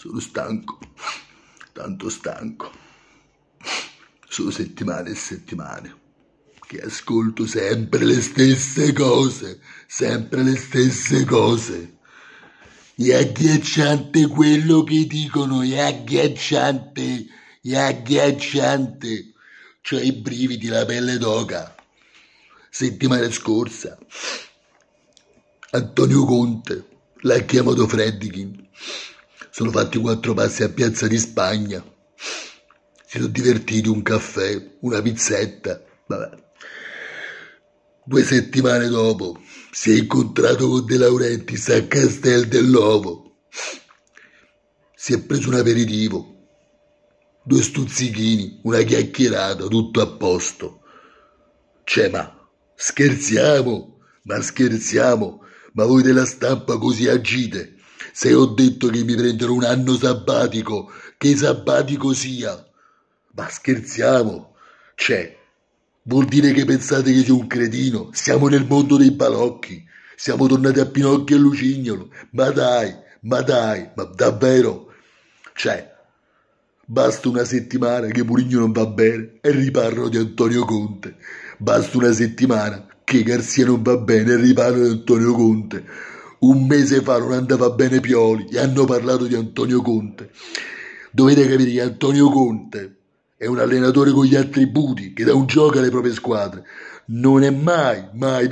Sono stanco, tanto stanco. Sono settimane e settimane che ascolto sempre le stesse cose, sempre le stesse cose. È agghiacciante quello che dicono, è agghiacciante, è agghiacciante. C'ho i brividi, la pelle d'oca. Settimana scorsa, Antonio Conte l'ha chiamato Fredkin. Sono fatti 4 passi a Piazza di Spagna. Si sono divertiti, un caffè, una pizzetta. Vabbè. 2 settimane dopo si è incontrato con De Laurentiis a Castel dell'Ovo. Si è preso un aperitivo, 2 stuzzichini, una chiacchierata, tutto a posto. Ma scherziamo, ma voi della stampa così agite? Se ho detto che mi prenderò un anno sabbatico, che sabbatico sia? Ma scherziamo? Vuol dire che pensate che sia un cretino? Siamo nel mondo dei balocchi, siamo tornati a Pinocchio e Lucignolo. Ma dai, ma davvero? Basta una settimana che Mourinho non va bene e riparlo di Antonio Conte. Basta una settimana che Garzia non va bene e riparlo di Antonio Conte. Un mese fa non andava bene Pioli e hanno parlato di Antonio Conte. Dovete capire che Antonio Conte è un allenatore con gli attributi che dà un gioco alle proprie squadre. Non è mai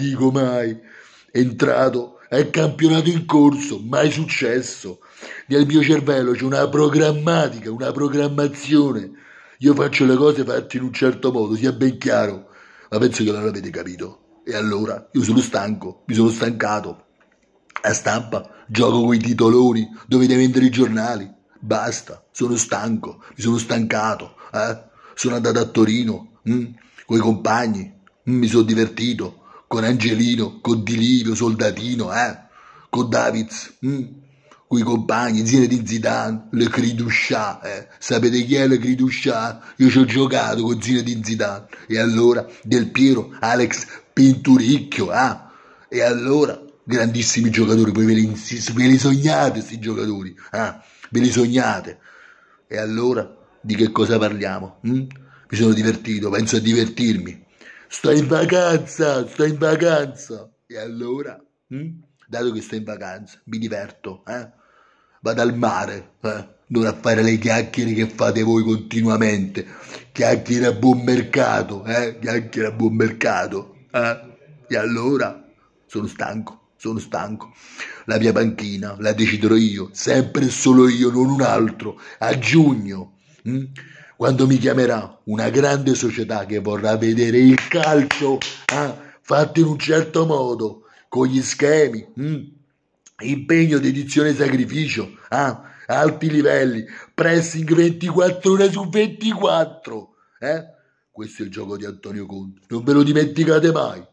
entrato al campionato in corso, mai successo. Nel mio cervello c'è una programmatica, una programmazione. Io faccio le cose fatte in un certo modo, sia ben chiaro, ma penso che non l'avete capito. E allora, io sono stanco, mi sono stancato. A stampa gioco con i titoloni, dovete vendere i giornali. Basta, sono stanco, mi sono stancato. Sono andato a Torino, con i compagni, mi sono divertito, con Angelino, con Di Livio, Soldatino, con Davids, con i compagni, Zinedine Zidane, Le Criduscià, sapete chi è Le Criduscià? Io ci ho giocato con Zinedine Zidane, e allora Del Piero, Alex Pinturicchio, e allora grandissimi giocatori, poi ve li sognate questi giocatori, ve li sognate, e allora di che cosa parliamo? Mi sono divertito, penso a divertirmi. Sto in vacanza, e allora, dato che sto in vacanza, mi diverto, vado al mare, non a fare le chiacchiere che fate voi continuamente, chiacchiere a buon mercato, e allora sono stanco. La mia panchina la deciderò io, sempre e solo io, non un altro. A giugno, quando mi chiamerà una grande società che vorrà vedere il calcio fatto in un certo modo, con gli schemi, impegno, dedizione, sacrificio, alti livelli, pressing 24 ore su 24. Questo è il gioco di Antonio Conte, non ve lo dimenticate mai.